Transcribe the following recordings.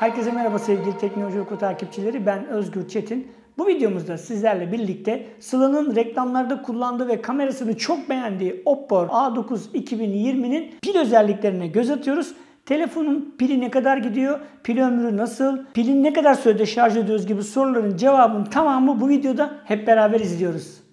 Herkese merhaba sevgili Teknoloji Oku takipçileri. Ben Özgür Çetin. Bu videomuzda sizlerle birlikte Sıla'nın reklamlarda kullandığı ve kamerasını çok beğendiği Oppo A9 2020'nin pil özelliklerine göz atıyoruz. Telefonun pili ne kadar gidiyor, pil ömrü nasıl, pilin ne kadar sürede şarj ediyoruz gibi soruların cevabının tamamı bu videoda hep beraber izliyoruz.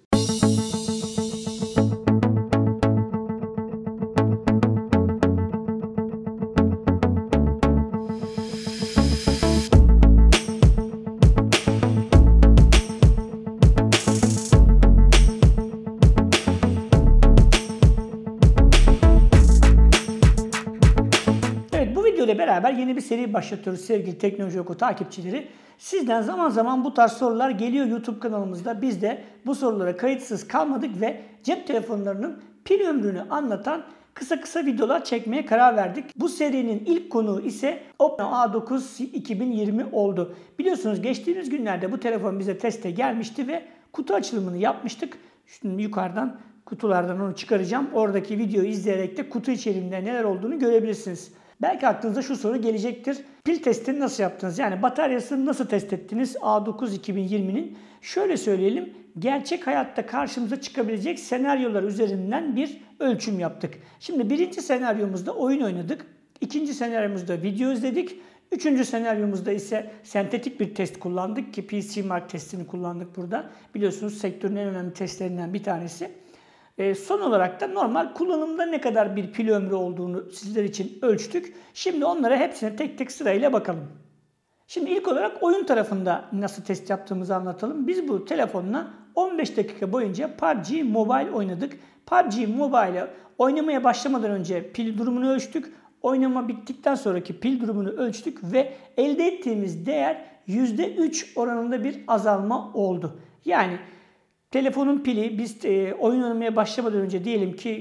Ile beraber yeni bir seri başlatıyoruz sevgili Teknoloji Oku takipçileri. Sizden zaman zaman bu tarz sorular geliyor YouTube kanalımızda. Biz de bu sorulara kayıtsız kalmadık ve cep telefonlarının pil ömrünü anlatan kısa videolar çekmeye karar verdik. Bu serinin ilk konuğu ise Oppo A9 2020 oldu. Biliyorsunuz geçtiğimiz günlerde bu telefon bize teste gelmişti ve kutu açılımını yapmıştık. Şimdi yukarıdan kutulardan onu çıkaracağım. Oradaki videoyu izleyerek de kutu içeriğinde neler olduğunu görebilirsiniz. Belki aklınıza şu soru gelecektir. Pil testini nasıl yaptınız? Yani bataryasını nasıl test ettiniz A9 2020'nin? Şöyle söyleyelim. Gerçek hayatta karşımıza çıkabilecek senaryolar üzerinden bir ölçüm yaptık. Şimdi birinci senaryomuzda oyun oynadık. İkinci senaryomuzda video izledik. Üçüncü senaryomuzda ise sentetik bir test kullandık ki PC Mark testini kullandık burada. Biliyorsunuz sektörün en önemli testlerinden bir tanesi. Son olarak da normal kullanımda ne kadar bir pil ömrü olduğunu sizler için ölçtük. Şimdi onlara hepsine tek tek sırayla bakalım. Şimdi ilk olarak oyun tarafında nasıl test yaptığımızı anlatalım. Biz bu telefonla 15 dakika boyunca PUBG Mobile oynadık. PUBG Mobile'ı oynamaya başlamadan önce pil durumunu ölçtük. Oynama bittikten sonraki pil durumunu ölçtük ve elde ettiğimiz değer %3 oranında bir azalma oldu. Yani telefonun pili biz oyun oynamaya başlamadan önce diyelim ki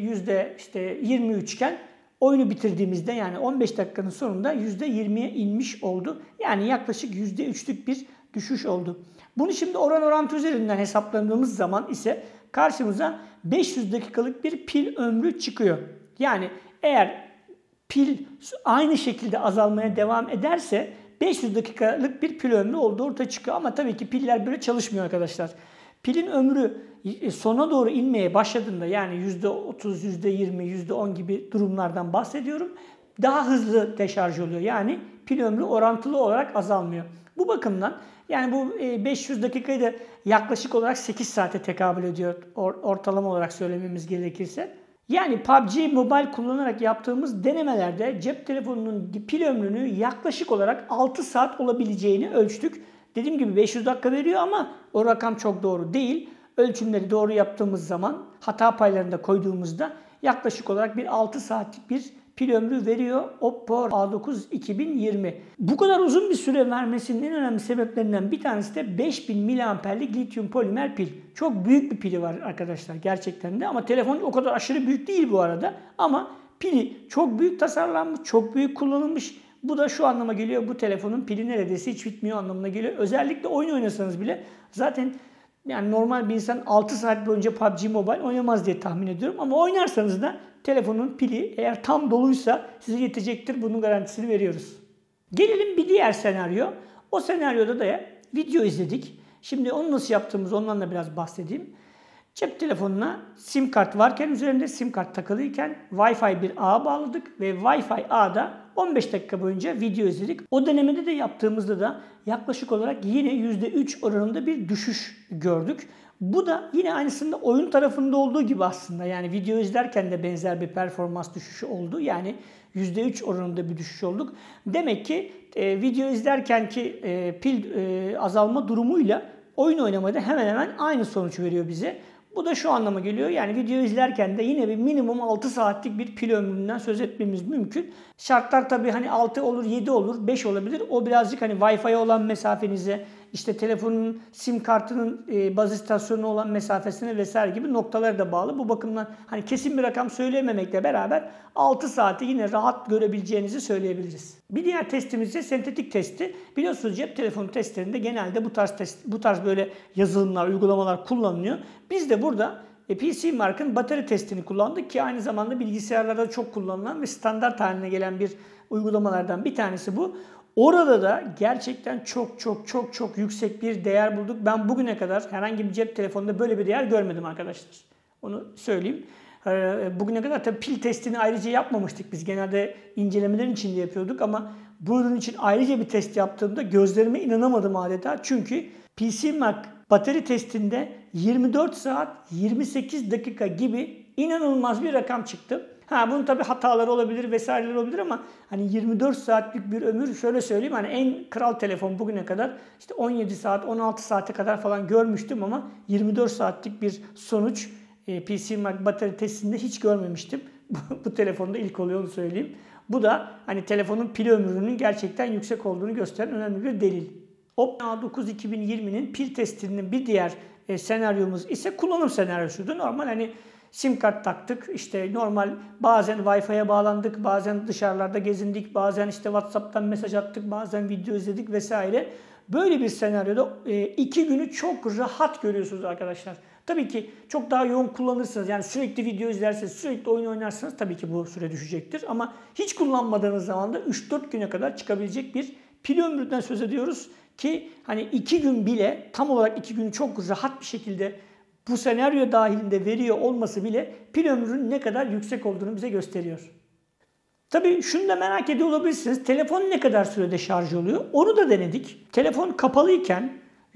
%23 iken oyunu bitirdiğimizde yani 15 dakikanın sonunda %20'ye inmiş oldu. Yani yaklaşık %3'lük bir düşüş oldu. Bunu şimdi oran orantı üzerinden hesapladığımız zaman ise karşımıza 500 dakikalık bir pil ömrü çıkıyor. Yani eğer pil aynı şekilde azalmaya devam ederse 500 dakikalık bir pil ömrü olduğu ortaya çıkıyor. Ama tabii ki piller böyle çalışmıyor arkadaşlar. Pilin ömrü sona doğru inmeye başladığında yani %30, %20, %10 gibi durumlardan bahsediyorum. Daha hızlı deşarj oluyor. Yani pil ömrü orantılı olarak azalmıyor. Bu bakımdan yani bu 500 dakikayı da yaklaşık olarak 8 saate tekabül ediyor ortalama olarak söylememiz gerekirse. Yani PUBG Mobile kullanarak yaptığımız denemelerde cep telefonunun pil ömrünü yaklaşık olarak 6 saat olabileceğini ölçtük. Dediğim gibi 500 dakika veriyor ama o rakam çok doğru değil. Ölçümleri doğru yaptığımız zaman hata paylarını da koyduğumuzda yaklaşık olarak bir 6 saatlik bir pil ömrü veriyor Oppo A9 2020. Bu kadar uzun bir süre vermesinin en önemli sebeplerinden bir tanesi de 5000 mAh'lik lityum polimer pil. Çok büyük bir pili var arkadaşlar gerçekten de ama telefon o kadar aşırı büyük değil bu arada. Ama pili çok büyük tasarlanmış, çok büyük kullanılmış. Bu da şu anlama geliyor, bu telefonun pili neredeyse hiç bitmiyor anlamına geliyor. Özellikle oyun oynasanız bile zaten yani normal bir insan 6 saat boyunca PUBG Mobile oynamaz diye tahmin ediyorum. Ama oynarsanız da telefonun pili eğer tam doluysa size yetecektir. Bunun garantisini veriyoruz. Gelelim bir diğer senaryo. O senaryoda da video izledik. Şimdi onu nasıl yaptığımızı ondan da biraz bahsedeyim. Cep telefonuna sim kart varken üzerinde sim kart takılıyken Wi-Fi bir ağa bağladık ve Wi-Fi ağda 15 dakika boyunca video izledik. O denemede de yaptığımızda da yaklaşık olarak yine %3 oranında bir düşüş gördük. Bu da yine aynısında oyun tarafında olduğu gibi aslında. Yani video izlerken de benzer bir performans düşüşü oldu. Yani %3 oranında bir düşüş olduk. Demek ki video izlerkenki pil azalma durumuyla oyun oynamada hemen hemen aynı sonuç veriyor bize. Bu da şu anlama geliyor. Yani video izlerken de yine bir minimum 6 saatlik bir pil ömründen söz etmemiz mümkün. Şartlar tabii hani 6 olur, 7 olur, 5 olabilir. O birazcık hani Wi-Fi'ye olan mesafenize, işte telefonun sim kartının baz istasyonu olan mesafesine vesaire gibi noktalara da bağlı. Bu bakımdan hani kesin bir rakam söyleyememekle beraber 6 saati yine rahat görebileceğinizi söyleyebiliriz. Bir diğer testimiz ise sentetik testi. Biliyorsunuz cep telefonu testlerinde genelde bu tarz böyle yazılımlar, uygulamalar kullanılıyor. Biz de burada PC Mark'ın batarya testini kullandık ki aynı zamanda bilgisayarlarda çok kullanılan ve standart haline gelen bir uygulamalardan bir tanesi bu. Orada da gerçekten çok yüksek bir değer bulduk. Ben bugüne kadar herhangi bir cep telefonunda böyle bir değer görmedim arkadaşlar. Onu söyleyeyim. Bugüne kadar tabii pil testini ayrıca yapmamıştık. Biz genelde incelemelerin içinde yapıyorduk ama bu ürün için ayrıca bir test yaptığımda gözlerime inanamadım adeta. Çünkü PCMark batarya testinde 24 saat 28 dakika gibi inanılmaz bir rakam çıktı. Bunun tabii hataları olabilir vesaireler olabilir ama hani 24 saatlik bir ömür, şöyle söyleyeyim, hani en kral telefon bugüne kadar işte 17 saat 16 saate kadar falan görmüştüm ama 24 saatlik bir sonuç PCMark batarya testinde hiç görmemiştim. Bu telefonda ilk oluyor, onu söyleyeyim. Bu da hani telefonun pil ömrünün gerçekten yüksek olduğunu gösteren önemli bir delil. Oppo A9 2020'nin pil testinin bir diğer senaryomuz ise kullanım senaryosuydu. Normal hani SIM kart taktık, işte normal bazen Wi-Fi'ye bağlandık, bazen dışarılarda gezindik, bazen işte WhatsApp'tan mesaj attık, bazen video izledik vesaire. Böyle bir senaryoda 2 günü çok rahat görüyorsunuz arkadaşlar. Tabii ki çok daha yoğun kullanırsınız. Yani sürekli video izlerseniz, sürekli oyun oynarsanız tabii ki bu süre düşecektir. Ama hiç kullanmadığınız zaman da 3-4 güne kadar çıkabilecek bir pil ömründen söz ediyoruz. Ki hani 2 gün bile, tam olarak 2 günü çok rahat bir şekilde bu senaryo dahilinde veriyor olması bile pil ömrünün ne kadar yüksek olduğunu bize gösteriyor. Tabii şunu da merak ediyor olabilirsiniz. Telefon ne kadar sürede şarj oluyor? Onu da denedik. Telefon kapalıyken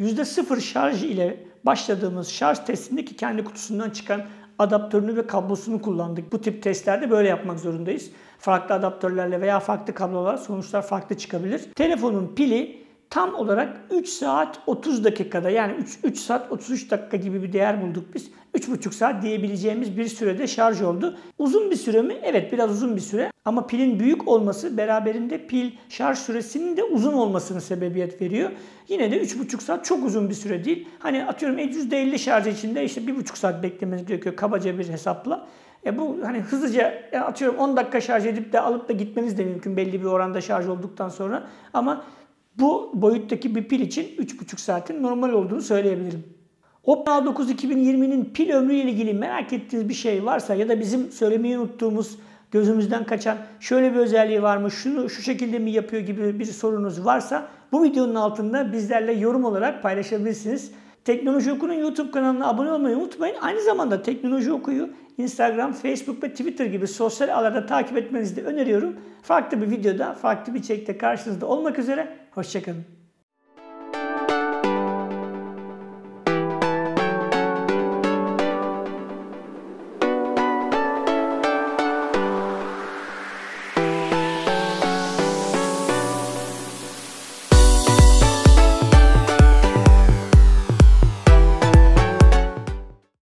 %0 şarj ile başladığımız şarj testindeki kendi kutusundan çıkan adaptörünü ve kablosunu kullandık. Bu tip testlerde böyle yapmak zorundayız. Farklı adaptörlerle veya farklı kablolar sonuçlar farklı çıkabilir. Telefonun pili tam olarak 3 saat 30 dakikada, yani 3 saat 33 dakika gibi bir değer bulduk biz. 3,5 saat diyebileceğimiz bir sürede şarj oldu. Uzun bir süre mi? Evet, biraz uzun bir süre. Ama pilin büyük olması beraberinde pil şarj süresinin de uzun olmasına sebebiyet veriyor. Yine de 3,5 saat çok uzun bir süre değil. Hani atıyorum %50 şarj içinde işte 1,5 saat beklemeniz gerekiyor kabaca bir hesapla. Bu hani hızlıca atıyorum 10 dakika şarj edip de alıp da gitmeniz de mümkün belli bir oranda şarj olduktan sonra. Ama bu boyuttaki bir pil için 3,5 saatin normal olduğunu söyleyebilirim. Oppo A9 2020'nin pil ömrü ile ilgili merak ettiğiniz bir şey varsa ya da bizim söylemeyi unuttuğumuz, gözümüzden kaçan şöyle bir özelliği var mı, şunu şu şekilde mi yapıyor gibi bir sorunuz varsa bu videonun altında bizlerle yorum olarak paylaşabilirsiniz. Teknoloji Oku'nun YouTube kanalına abone olmayı unutmayın. Aynı zamanda Teknoloji Oku'yu Instagram, Facebook ve Twitter gibi sosyal ağlarda takip etmenizi de öneriyorum. Farklı bir videoda, farklı bir içerikte karşınızda olmak üzere. Hoşça kalın.